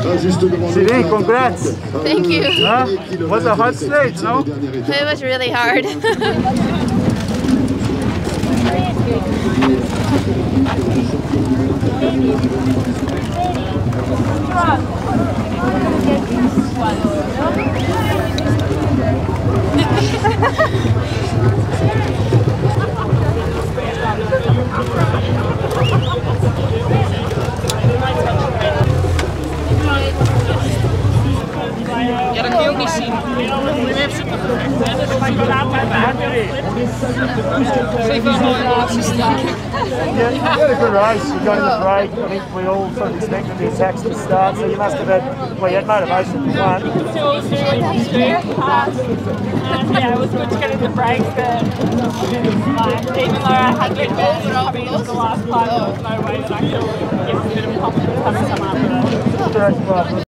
Shirin, congrats! Thank you. Huh? Was a hard stage, no? It was really hard. Ja, dat kun je ook niet zien. Zeker wel mooi acties. You had a good race, you got in the break. I think we all sort of expected the attacks to start, so you must have had, well, you had motivation to win. Yeah, it was good to get in the break, but even though I had good balls coming into the last climb, there was no way that I could get a bit of confidence coming some after that.